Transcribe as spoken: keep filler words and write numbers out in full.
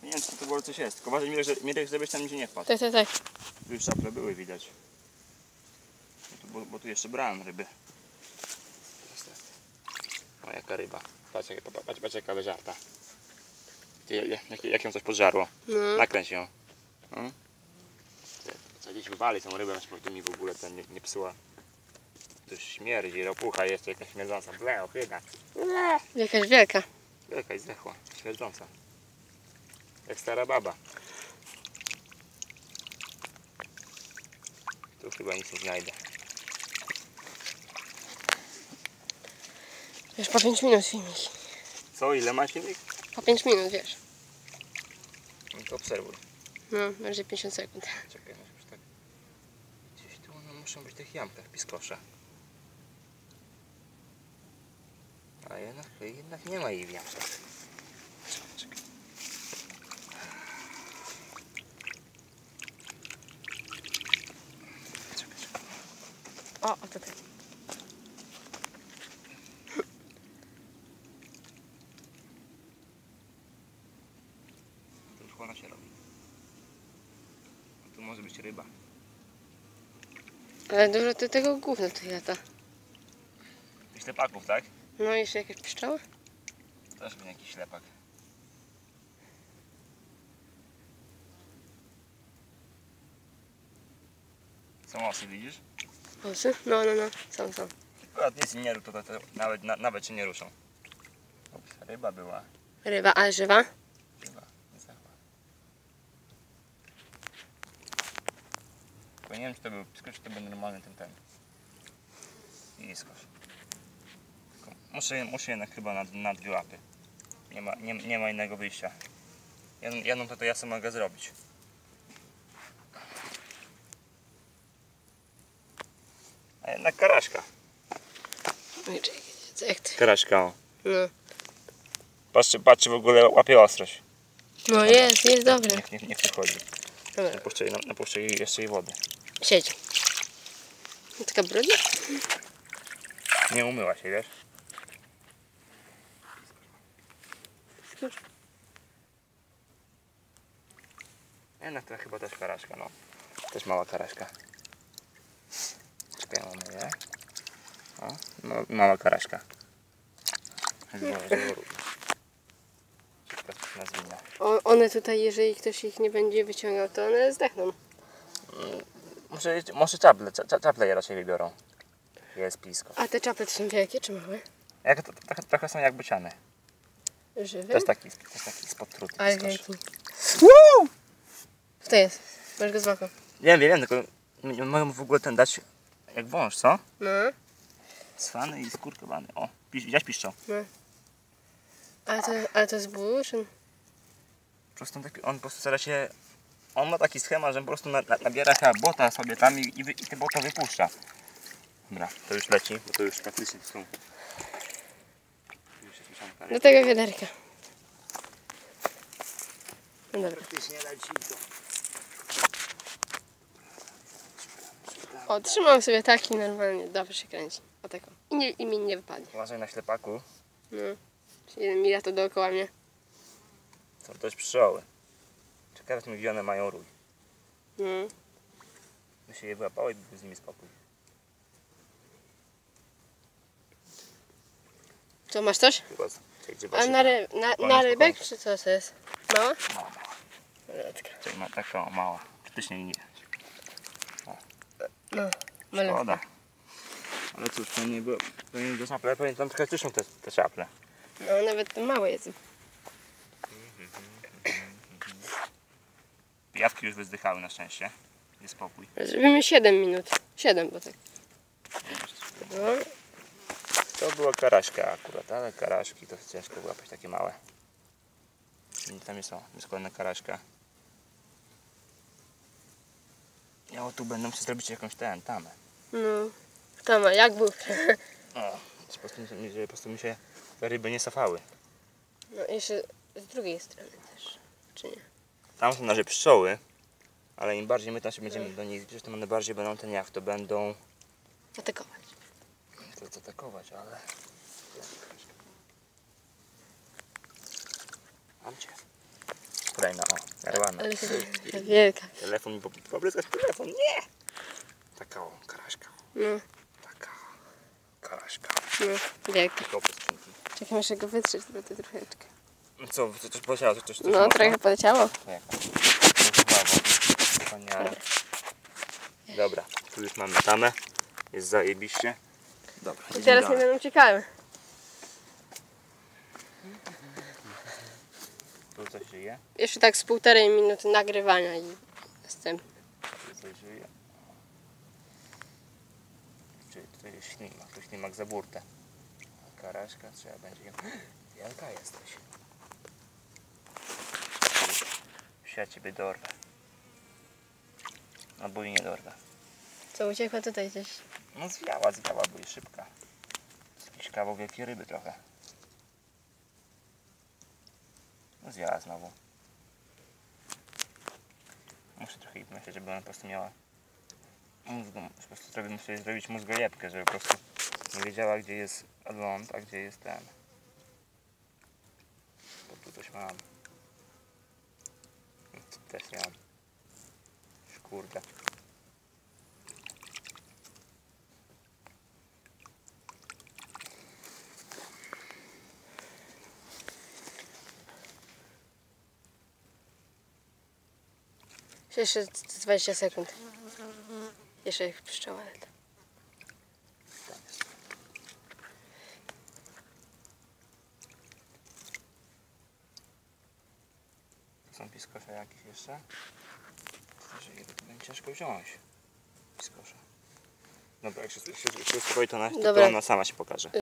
Nie wiem, co to było, coś jest. Tylko uważaj, Mirek, że, Mirek, żebyś tam nigdzie nie wpadł. Tak, tak, tak. Tu już szaple były widać. Bo, bo, bo tu jeszcze brałem ryby. O, jaka ryba. Patrz, patrz, patrz jaka wyżarta. Jak, jak, jak ją coś podżarło. No. Nakręć ją. No. Co gdzieś wywali tą rybę, żeby mi w ogóle ten nie, nie psuła. To śmierdzi, ropucha jest jakaś śmierdząca. Ble, ochyda. Jakaś wielka. Jakaś zdechła, śmierdząca. Jak stara baba. Tu chyba nic nie znajdę. Wiesz, po pięć minut filmik. Co, ile masz filmik? Po pięć minut, wiesz. No to obserwuj. No, będzie pięćdziesiąt sekund. Czekaj, może tak. Gdzieś tu one muszą być w tych jamkach, piskosze. A jednak, jednak nie ma jej w jamkach. Czekaj, czekaj. Czekaj, czekaj. O, o tutaj. To już chłona się robi. Tu może być ryba. Ale dużo ty tego gówna tutaj lata. Ślepaków, tak? No, jeszcze jakieś pszczoły? Też będzie jakiś ślepak. Są osy, widzisz? Osy? No, no, no. Są, są. Akurat nic nie rób, to, to, to nawet, na, nawet się nie ruszą. Ups, ryba była. Ryba, a żywa? Ryba, nie zachła. Tylko nie wiem, czy to był piskosz, czy to był normalny ten ten. Piskosz. Tylko Muszę, muszę jednak chyba na, na dwie łapy. Nie ma, nie, nie ma innego wyjścia. Jedną, jedną to, to ja sobie mogę zrobić. A jednak karaśka. No i czekaj, co jak ty? Karaśka, o. No. Patrzcie, patrzcie, w ogóle łapie ostrość. No jest, jest dobre. Niech, niech, niech nie wchodzi. Dobra, Napuszczę, jej- napuszczę jej jeszcze jej wody. siedź. No, taka brudna? Nie umyła się, wiesz? Jednak to chyba też karaśka, no. Też mała karaśka. Czekaj, mamy je. O, no, mała karaśka. Nazwijmy. O, one tutaj, jeżeli ktoś ich nie będzie wyciągał, to one zdechną. Może, może czaple, cza- czaple je raczej wybiorą. Jest blisko. A te czapy to są wielkie czy małe? Jak, to, trochę, trochę są jak bociany. Żywe? To jest taki, to jest taki spod truty. Ale piskosz. wielki. Woo! Co to jest? Masz go z boku. Wiem, wiem, wiem, tylko nie nie mogę mu w ogóle ten dać jak wąż, co? No, Swany i skurkowany. O, pisz, widziałeś piszczał. no. Ale to, ale to jest buszyn. Po prostu on, taki, on po prostu stara się... On ma taki schemat, że po prostu na, na, nabiera chyba bota sobie tam i, i, wy, i te bota wypuszcza. Dobra, to już leci, bo to już praktycznie są... Już jest mieszanka. Do tego wiaderka. No dobra. Praktycznie leci to. O, trzymam sobie taki normalnie, dobrze się kręci. O taką. I, nie, i mi nie wypadnie. Uważaj na ślepaku. No. Jeden mila to dookoła mnie. Są też pszczoły. Ciekawe, czy mi one mają rój. No. By się je wyłapało i by z nimi spokój. Co, masz coś? Chyba, czekaj, gdzie A właśnie- na, ry, na, Spokojnie, na rybek, spokojnie. czy co to jest? Mała? Mała, mała. Rybka. Czekaj, ma taka o, mała. Praktycznie jej nie widać. No, malutka. Szkoda. Ale cóż, to nie było... To nie do szaple, pewnie tam trochę ciszą te, te szaple. No, nawet to małe jest. Jawki już wyzdychały na szczęście. Jest spokój. Zrobimy siedem minut. siedem, bo tak. No, To była karaśka akurat, ale karaśki to ciężko wyłapać takie małe. I tam jest, o, jest kolejna karaśka. Ja o, tu będę musiał zrobić jakąś ten, tamę. no. Kto ma, jak był? O, po prostu, żeby po prostu mi się te ryby nie cofały. No, jeszcze z drugiej strony też. Czy nie? Tam są nasze pszczoły, ale im bardziej my tam się będziemy do nich zbliżać, to one bardziej będą ten jak to będą Atakować. to zaatakować, ale... Mam cię. kolejna, o, ale ładna. Ale to taka wielka. Telefon mi pobryzgać telefon, nie! Taka o, karaśka. No, Taka karaśka. no, wielka. Dobre skrzynki. Czekam, jeszcze go wytrzeć, bo to troszeczkę. Co, co coś poleciało? Coś, coś, coś No, mocno? trochę poleciało. Nie. Wspaniale. Dobra, tu już mamy tamę. Jest zajebiście. Dobra, I teraz nie będą ciekawe. Tu coś żyje. Jeszcze tak z półtorej minuty nagrywania i następnie. Tu coś żyje. Czyli tutaj jest ślimak. Tu ślimak za burtę. Karaśka trzeba będzie ją... Wielka jesteś. Ja ciebie dorwę. Albo i nie dorwę. Co, uciekła tutaj gdzieś? No zwiała, zwiała, bo i szybka. Jakiś kawał wielkiej ryby trochę. No zwiała znowu. Muszę trochę jej pomyśleć, żeby ona po prostu miała mózgu, po prostu zrobić, muszę jej zrobić mózgojebkę, żeby po prostu nie wiedziała, gdzie jest ląd, a gdzie jest ten. Bo tu coś mam. No, tu też nie mam. Kurde. Jeszcze dwadzieścia sekund. Jeszcze jak pszczoła lata. Są piskosze jakieś jeszcze? Że to będzie ciężko wziąć. Piskosze. Dobra, jak się, się, się uspokoi, to ona, to Dobra. ona sama się pokaże.